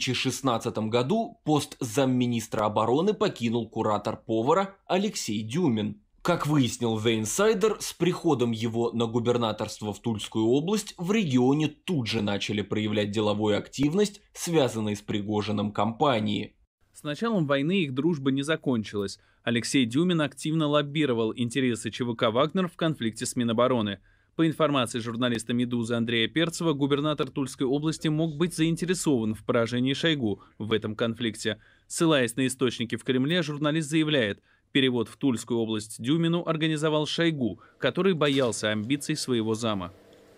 2016 году пост замминистра обороны покинул куратор повара Алексей Дюмин. Как выяснил The Insider, с приходом его на губернаторство в Тульскую область в регионе тут же начали проявлять деловую активность, связанную с Пригожиным кампании. С началом войны их дружба не закончилась. Алексей Дюмин активно лоббировал интересы ЧВК «Вагнер» в конфликте с Минобороны. По информации журналиста «Медузы» Андрея Перцева, губернатор Тульской области мог быть заинтересован в поражении Шойгу в этом конфликте. Ссылаясь на источники в Кремле, журналист заявляет, перевод в Тульскую область Дюмину организовал Шойгу, который боялся амбиций своего зама.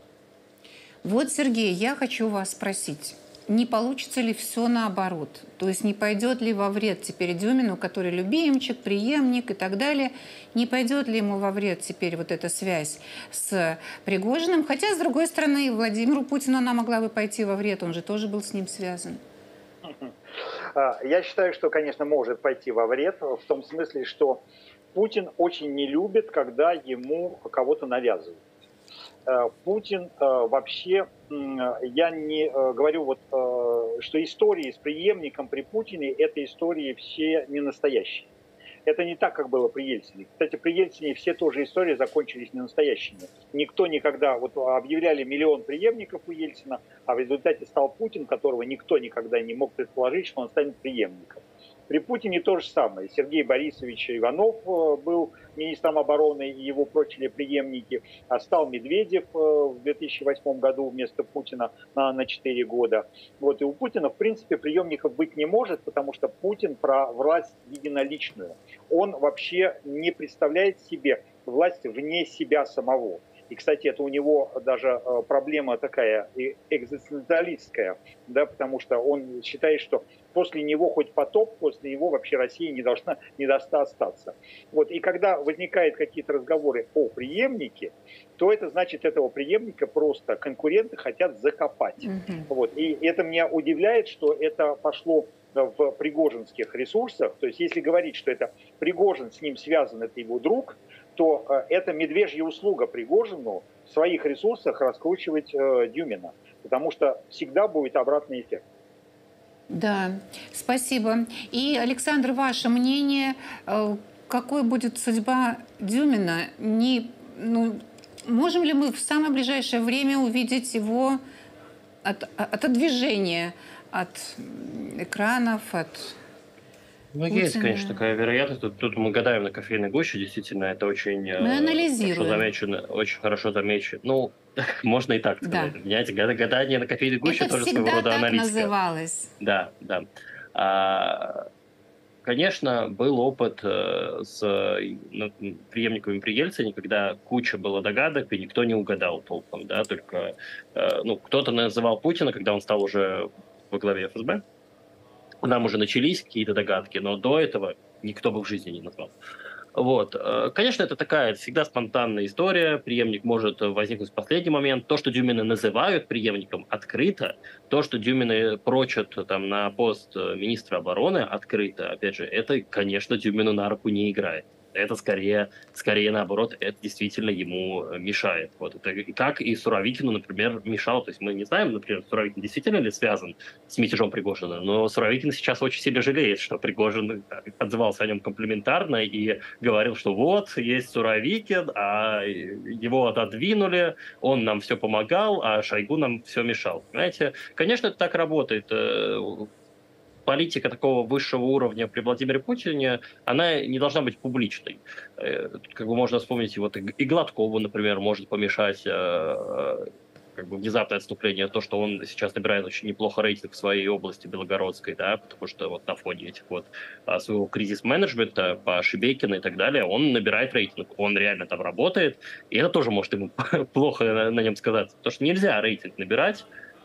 Вот, Сергей, я хочу вас спросить. Не получится ли все наоборот? То есть не пойдет ли во вред теперь Дюмину, который любимчик, преемник и так далее, не пойдет ли ему во вред теперь вот эта связь с Пригожиным? Хотя, с другой стороны, Владимиру Путину она могла бы пойти во вред, он же тоже был с ним связан. Я считаю, что, конечно, может пойти во вред, в том смысле, что Путин очень не любит, когда ему кого-то навязывают. Путин вообще, я не говорю, что истории с преемником при Путине, это истории все не настоящие. Это не так, как было при Ельцине. Кстати, при Ельцине все тоже истории закончились не настоящими. Никто никогда, объявляли миллион преемников у Ельцина, а в результате стал Путин, которого никто никогда не мог предположить, что он станет преемником. При Путине то же самое. Сергей Борисович Иванов был министром обороны, и его прочили преемники, а стал Медведев в 2008 году вместо Путина на 4 года. Вот, и у Путина, в принципе, преемников быть не может, потому что Путин про власть единоличную. Он вообще не представляет себе власть вне себя самого. И, кстати, это у него даже проблема такая экзистенциалистская, да, потому что он считает, что после него хоть потоп, после него вообще Россия не должна остаться. Вот. И когда возникают какие-то разговоры о преемнике, то это значит, этого преемника просто конкуренты хотят закопать. Вот. И это меня удивляет, что это пошло в пригожинских ресурсах. То есть если говорить, что это Пригожин, с ним связан, это его друг, то это медвежья услуга Пригожину в своих ресурсах раскручивать Дюмина, потому что всегда будет обратный эффект. Да, спасибо. И, Александр, ваше мнение, какой будет судьба Дюмина? Можем ли мы в самое ближайшее время увидеть его отодвижение от экранов, от... Ну, есть, конечно, такая вероятность. Тут мы гадаем на кофейной гуще, действительно, это очень, очень хорошо замечено. Ну, можно и так сказать. Да. Понимаете, гадание на кофейной гуще это тоже своего рода аналитика. Это всегда так называлось. Да. Конечно, был опыт с преемниками при Ельцине, когда куча было догадок, и никто не угадал толком. Да? Только кто-то называл Путина, когда он стал уже во главе ФСБ. Там уже начались какие-то догадки, но до этого никто бы в жизни не назвал. Вот. Конечно, это такая всегда спонтанная история. Преемник может возникнуть в последний момент. То, что Дюмина называют преемником, открыто. То, что Дюмина прочат там, на пост министра обороны, открыто. Опять же, это, конечно, Дюмину на руку не играет. Это скорее наоборот, это действительно ему мешает. Вот это как и Суровикину, например, мешал. То есть мы не знаем, например, Суровикин действительно ли связан с мятежом Пригожина, но Суровикин сейчас очень сильно жалеет, что Пригожин отзывался о нем комплиментарно и говорил, что вот, есть Суровикин, а его отодвинули, он нам все помогал, а Шойгу нам все мешал. Понимаете? Конечно, это так работает. Политика такого высшего уровня при Владимире Путине, она не должна быть публичной. Как бы можно вспомнить, вот и Гладкову, например, может помешать внезапное отступление, то, что он сейчас набирает очень неплохо рейтинг в своей области Белгородской, да, потому что вот на фоне этих вот своего кризис-менеджмента по Шебекину и так далее, он набирает рейтинг, он реально там работает, и это тоже может ему плохо на нем сказаться, потому что нельзя рейтинг набирать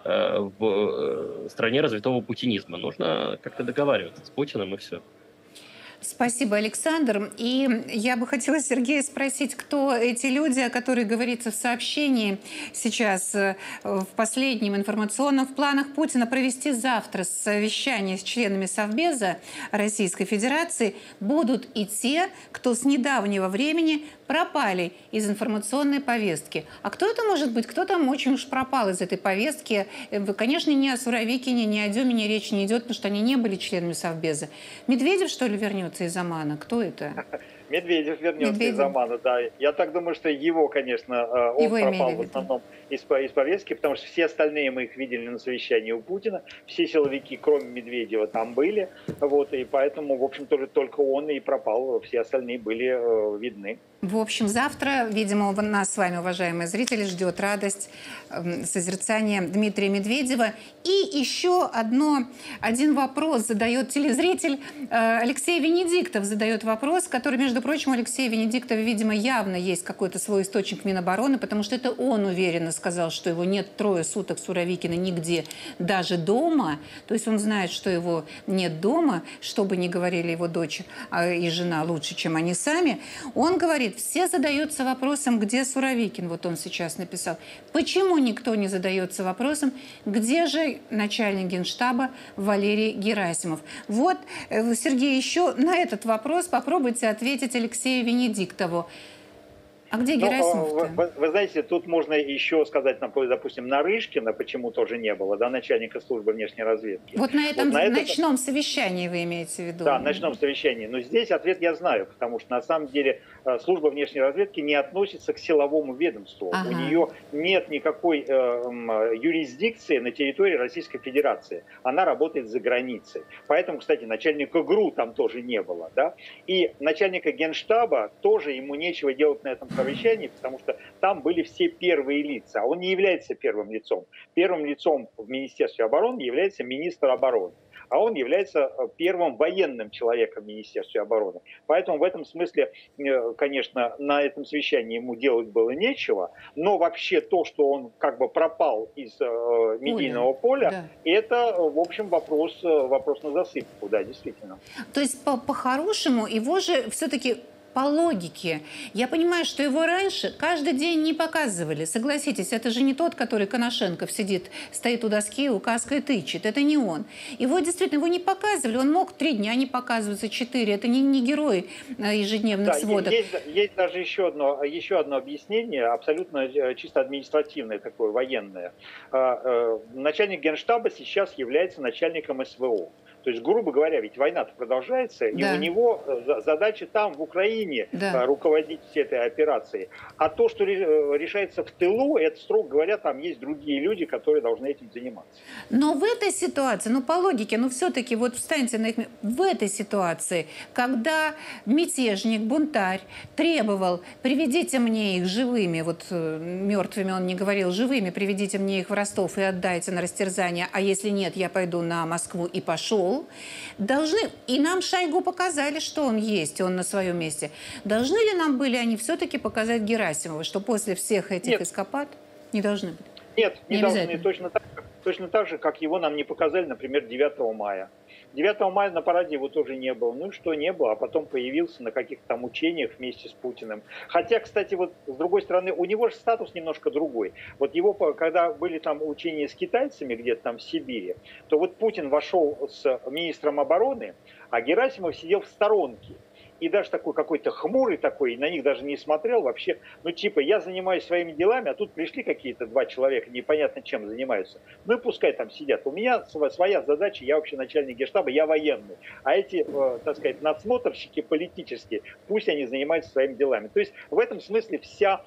в стране развитого путинизма. Нужно как-то договариваться с Путиным, и все. Спасибо, Александр. И я бы хотела Сергея спросить, кто эти люди, о которых говорится в сообщении сейчас в последнем информационном. В планах Путина провести завтра совещание с членами Совбеза Российской Федерации будут и те, кто с недавнего времени пропали из информационной повестки. А кто это может быть? Кто там очень уж пропал из этой повестки? Конечно, ни о Суровикине, ни о Дюмине речь не идет, потому что они не были членами Совбеза. Медведев, что ли, вернется из Омана? Кто это? Медведев вернется из Омана, да. Я так думаю, что его, конечно, он пропал в основном из повестки, потому что все остальные мы их видели на совещании у Путина, все силовики, кроме Медведева, там были, вот, и поэтому, в общем, только он и пропал, все остальные были видны. В общем, завтра, видимо, нас с вами, уважаемые зрители, ждет радость созерцания Дмитрия Медведева. И еще один вопрос задает телезритель. Алексей Венедиктов задает вопрос, который, между прочим, у Алексея Венедиктова, видимо, явно есть какой-то свой источник Минобороны, потому что это он уверенно сказал, что его нет 3 суток Суровикина нигде, даже дома. То есть он знает, что его нет дома, что бы ни говорили его дочь и жена лучше, чем они сами. Он говорит, все задаются вопросом, где Суровикин, вот он сейчас написал. Почему никто не задается вопросом, где же начальник Генштаба Валерий Герасимов? Вот, Сергей, еще на этот вопрос попробуйте ответить Алексею Венедиктову. А где Герасимов-то? Вы знаете, тут можно еще сказать, допустим, Нарышкина, почему тоже не было, да, начальника службы внешней разведки. Вот на этом ночном совещании вы имеете в виду? Да, ночном совещании. Но здесь ответ я знаю, потому что на самом деле служба внешней разведки не относится к силовому ведомству. Ага. У нее нет никакой юрисдикции на территории Российской Федерации. Она работает за границей. Поэтому, кстати, начальника ГРУ там тоже не было. Да? И начальника Генштаба тоже ему нечего делать на этом совещании, потому что там были все первые лица. А он не является первым лицом. Первым лицом в Министерстве обороны является министр обороны. А он является первым военным человеком в Министерстве обороны. Поэтому в этом смысле, конечно, на этом совещании ему делать было нечего, но вообще то, что он как бы пропал из медийного поля, да. Это, в общем, вопрос на засыпку, да, действительно. То есть, по-хорошему, его же все-таки... По логике. Я понимаю, что его раньше каждый день не показывали. Согласитесь, это же не тот, который Коношенков сидит, стоит у доски, указкой тычет. Это не он. Его действительно его не показывали. Он мог 3 дня не показываться, 4. Это не герой ежедневных сводок. Есть даже еще одно объяснение, абсолютно чисто административное, такое военное. Начальник Генштаба сейчас является начальником СВО. То есть, грубо говоря, ведь война-то продолжается, да. И у него задача там, в Украине, да. Руководить всей этой операцией. А то, что решается в тылу, это, строго говоря, там есть другие люди, которые должны этим заниматься. Но в этой ситуации, по логике, все-таки вот встаньте на их... В этой ситуации, когда мятежник, бунтарь требовал, приведите мне их живыми, вот мертвыми он не говорил, живыми, приведите мне их в Ростов и отдайте на растерзание, а если нет, я пойду на Москву и пошел. Должны, и нам Шойгу показали, что он есть, он на своем месте. Должны ли нам были они все-таки показать Герасимова, что после всех этих эскапад не должны были? Нет, не должны. Точно так же, как его нам не показали, например, 9 мая. 9 мая на параде его тоже не было. Ну и что не было, а потом появился на каких-то там учениях вместе с Путиным. Хотя, кстати, вот с другой стороны, у него же статус немножко другой. Вот его, когда были там учения с китайцами где-то там в Сибири, то вот Путин вошел с министром обороны, а Герасимов сидел в сторонке. И даже такой какой-то хмурый такой, на них даже не смотрел вообще. Ну типа, я занимаюсь своими делами, а тут пришли какие-то 2 человека, непонятно чем занимаются. Ну и пускай там сидят. У меня своя задача, я вообще начальник Генштаба, я военный. А эти, так сказать, надсмотрщики политические, пусть они занимаются своими делами. То есть в этом смысле вся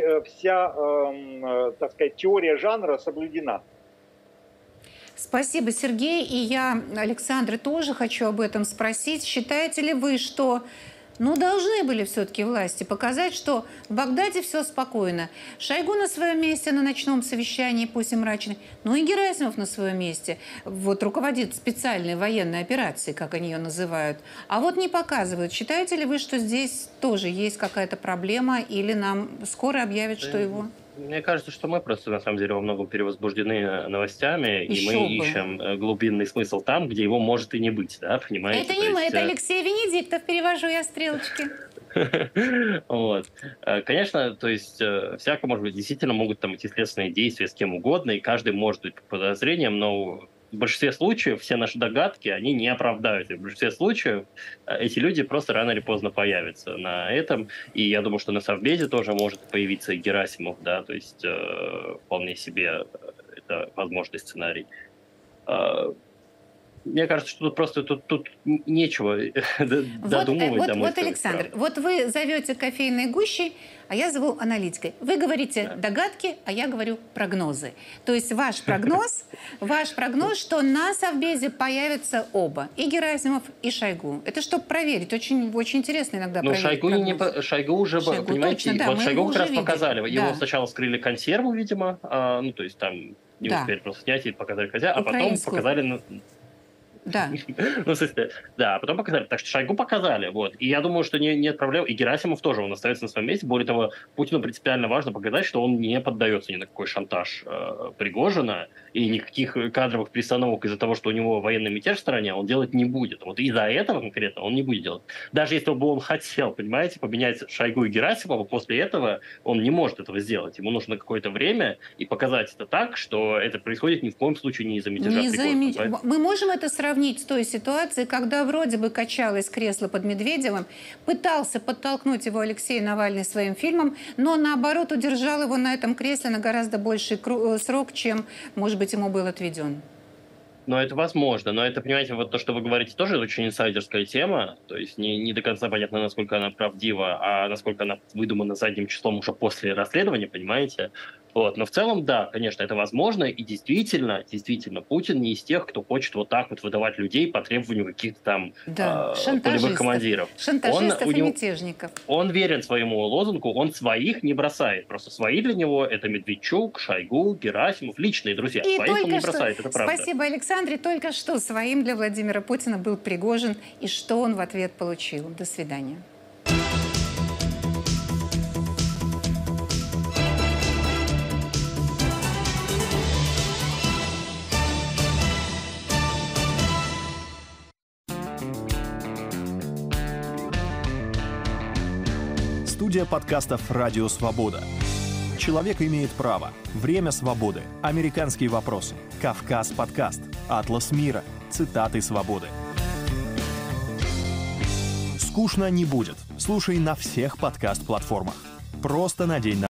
так сказать, теория жанра соблюдена. Спасибо, Сергей. И я, Александра, тоже хочу об этом спросить. Считаете ли вы, что должны были все-таки власти показать, что в Багдаде все спокойно? Шойгу на своем месте на ночном совещании, пусть и мрачный, и Герасимов на своем месте. Вот руководит специальной военной операцией, как они ее называют. А вот не показывают. Считаете ли вы, что здесь тоже есть какая-то проблема или нам скоро объявят, что его... Мне кажется, что мы просто, на самом деле, во многом перевозбуждены новостями, и мы ищем глубинный смысл там, где его может и не быть, да, понимаете? Это не мы, это Алексей Венедиктов, перевожу я стрелочки. Вот. Конечно, то есть всяко, может быть, действительно могут там идти следственные действия с кем угодно, и каждый может быть под подозрением, но в большинстве случаев все наши догадки, они не оправдаются. В большинстве случаев эти люди просто рано или поздно появятся на этом. И я думаю, что на Совбезе тоже может появиться и Герасимов, да, то есть вполне себе это возможный сценарий. Мне кажется, что тут нечего додумывать. Вот, Александр, вот вы зовете кофейной гущей, а я зову аналитикой. Вы говорите догадки, а я говорю прогнозы. То есть ваш прогноз, что на Совбезе появятся оба, и Герасимов, и Шойгу. Это чтобы проверить. Очень интересно иногда проверить. Шойгу уже, понимаете, точно, да, вот Шойгу как раз показали. Да. Его сначала скрыли консерву, видимо, то есть там не успели просто снять и показали консерву, а потом показали... Да. Ну, в смысле, да, потом показали. Так что Шойгу показали, вот. И я думаю, что нет проблем. И Герасимов тоже, он остается на своем месте. Более того, Путину принципиально важно показать, что он не поддается ни на какой шантаж Пригожина, и никаких кадровых перестановок из-за того, что у него военный мятеж в стране, он делать не будет. Вот из-за этого конкретно он не будет делать. Даже если бы он хотел, понимаете, поменять Шойгу и Герасимова, после этого он не может этого сделать. Ему нужно какое-то время и показать это так, что это происходит ни в коем случае не из-за мятежа Пригожина. Мы можем это сравнить сравнить с той ситуацией, когда вроде бы качалось кресло под Медведевым, пытался подтолкнуть его Алексей Навальный своим фильмом, но наоборот удержал его на этом кресле на гораздо больший срок, чем, может быть, ему был отведен. Но это возможно. Но это, понимаете, вот то, что вы говорите, тоже очень инсайдерская тема. То есть не до конца понятно, насколько она правдива, а насколько она выдумана задним числом уже после расследования, понимаете? Вот. Но в целом, да, конечно, это возможно. И действительно, Путин не из тех, кто хочет вот так вот выдавать людей по требованию каких-то там полевых командиров. Шантажистов и мятежников. Он верен своему лозунгу, он своих не бросает. Просто свои для него это Медведчук, Шойгу, Герасимов, личные друзья. И своих он не бросает, это правда. Спасибо, Александре. Только что своим для Владимира Путина был Пригожин. И что он в ответ получил? До свидания. Студия подкастов «Радио Свобода». Человек имеет право. Время свободы. Американские вопросы. Кавказ подкаст. Атлас мира. Цитаты свободы. Скучно не будет. Слушай на всех подкаст-платформах. Просто надень на